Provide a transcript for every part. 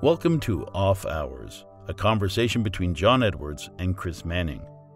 Welcome to Off Hours, a conversation between John Edwards and Chris Manning.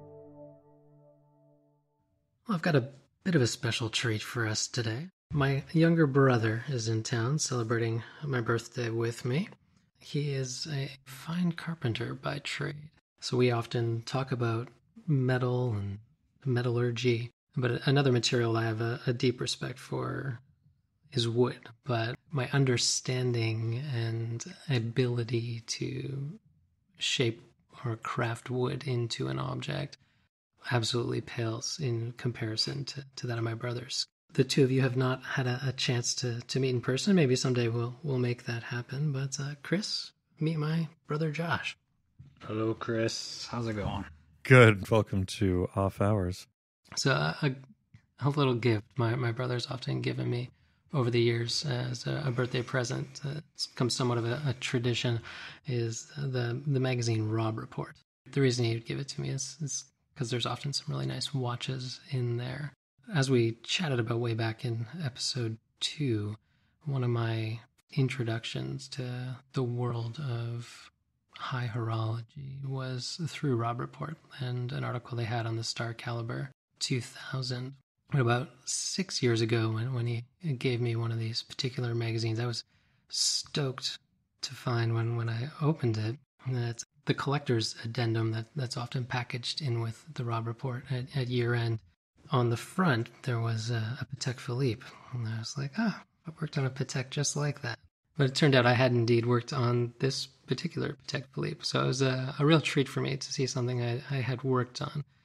Well, I've got a bit of a special treat for us today. My younger brother is in town celebrating my birthday with me. He is a fine carpenter by trade, so we often talk about metal and metallurgy. But another material I have a deep respect for is wood, but my understanding and ability to shape or craft wood into an object absolutely pales in comparison to that of my brothers. The two of you have not had a chance to meet in person. Maybe someday we'll make that happen. But Chris, meet my brother Josh. Hello, Chris. How's it going? Good. Welcome to Off Hours. So a little gift my brother's often given me over the years as a birthday present. It's become somewhat of a tradition, is the magazine Rob Report. The reason he would give it to me is because there's often some really nice watches in there. As we chatted about way back in episode 2, one of my introductions to the world of high horology was through Rob Report and an article they had on the Star Caliber 2000. About 6 years ago, when he gave me one of these particular magazines, I was stoked to find when I opened it that the collector's addendum that's often packaged in with the Rob Report at year end. On the front, there was a Patek Philippe, and I was like, I worked on a Patek just like that. But it turned out I had indeed worked on this particular Patek Philippe, so it was a real treat for me to see something I had worked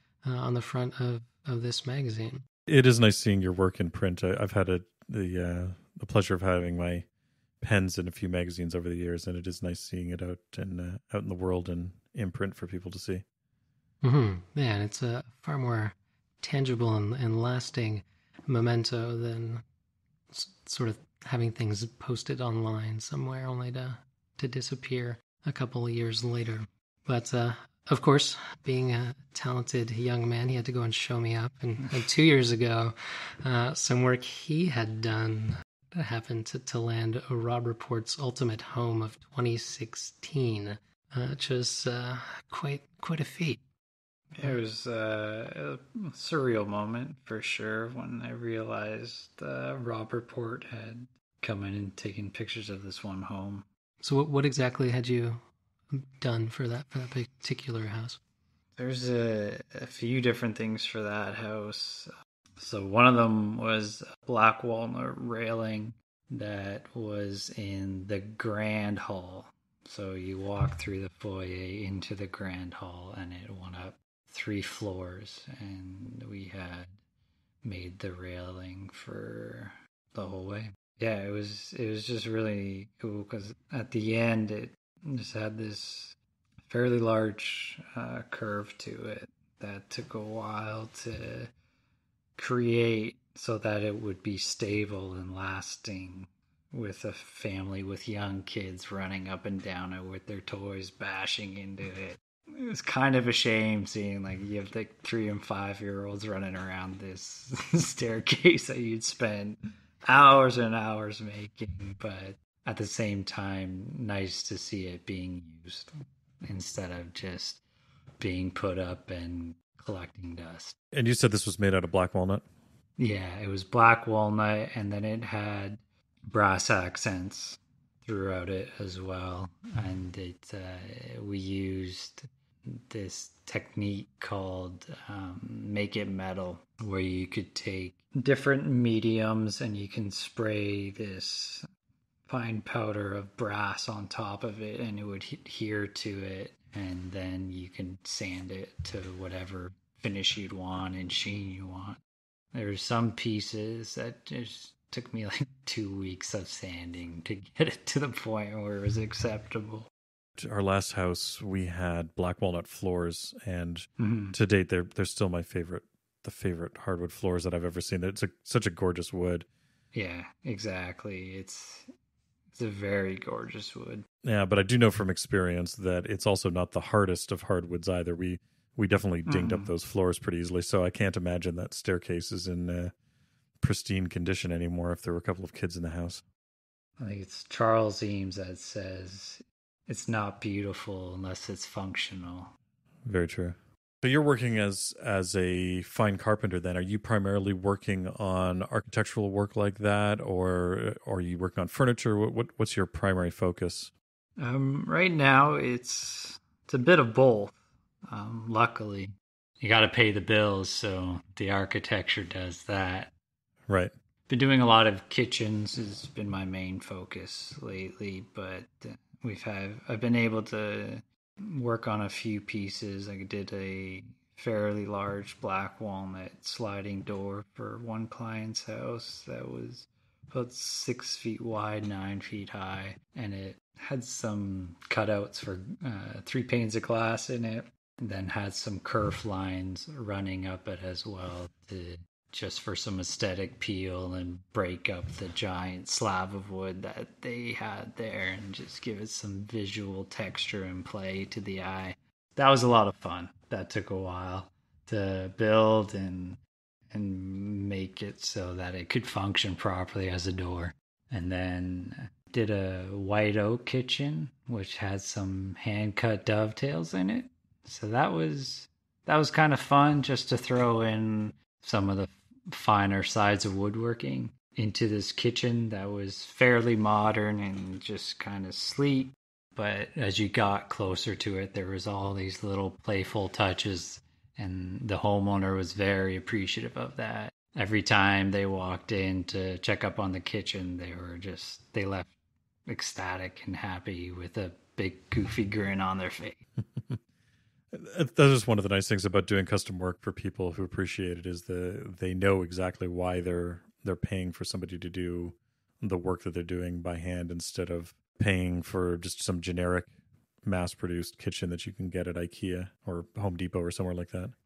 on the front of this magazine. It is nice seeing your work in print. I've had the pleasure of having my pens in a few magazines over the years, and it is nice seeing it out in the world and in print for people to see. Mm-hmm. Yeah, and it's a far more tangible and lasting memento than sort of having things posted online somewhere only to disappear a couple of years later. But of course, being a talented young man, he had to go and show me up. And 2 years ago, some work he had done happened to land a Rob Report's Ultimate Home of 2016, which was quite a feat. It was a surreal moment for sure when I realized Rob Report had come in and taken pictures of this one home. So what exactly had you done for that particular house? There's a few different things for that house. So one of them was a black walnut railing that was in the grand hall. So you walk through the foyer into the grand hall, and it went up 3 floors, and we had made the railing for the whole way. Yeah, it was just really cool because at the end it just had this fairly large curve to it that took a while to create so that it would be stable and lasting with a family with young kids running up and down it with their toys bashing into it. It was kind of a shame seeing you have 3 and 5-year-olds running around this staircase that you'd spend hours and hours making, but at the same time, nice to see it being used instead of just being put up and collecting dust. And you said this was made out of black walnut? Yeah, it was black walnut, and then it had brass accents throughout it as well. And we used this technique called make it metal, where you could take different mediums and you can spray this fine powder of brass on top of it, and it would adhere to it, and then you can sand it to whatever finish you'd want and sheen you want. There's some pieces that just took me 2 weeks of sanding to get it to the point where it was acceptable. Our last house, we had black walnut floors, and to date, they're still the favorite hardwood floors that I've ever seen. It's such a gorgeous wood. Yeah, exactly. It's a very gorgeous wood. Yeah, but I do know from experience that it's also not the hardest of hardwoods either. We definitely dinged up those floors pretty easily, so I can't imagine that staircase is in pristine condition anymore if there were a couple of kids in the house. I think it's Charles Eames that says it's not beautiful unless it's functional. Very true. So you're working as a fine carpenter then. Are you primarily working on architectural work like that, or are you working on furniture? What's your primary focus? Right now, it's a bit of both. Luckily, you got to pay the bills, so the architecture does that. Right. Been doing a lot of kitchens has been my main focus lately, but I've been able to work on a few pieces. I did a fairly large black walnut sliding door for one client's house that was about 6 feet wide, 9 feet high, and it had some cutouts for 3 panes of glass in it, and then had some kerf lines running up it as well just for some aesthetic peel and break up the giant slab of wood that they had there and just give it some visual texture and play to the eye. That was a lot of fun. That took a while to build and make it so that it could function properly as a door. And then did a white oak kitchen, which had some hand-cut dovetails in it. So that was kind of fun, just to throw in some of the finer sides of woodworking into this kitchen that was fairly modern and just kind of sleek. But as you got closer to it, there was all these little playful touches, and the homeowner was very appreciative of that. Every time they walked in to check up on the kitchen, they left ecstatic and happy with a big goofy grin on their face. That is one of the nice things about doing custom work for people who appreciate it, is they know exactly why they're paying for somebody to do the work that they're doing by hand, instead of paying for just some generic mass-produced kitchen that you can get at IKEA or Home Depot or somewhere like that.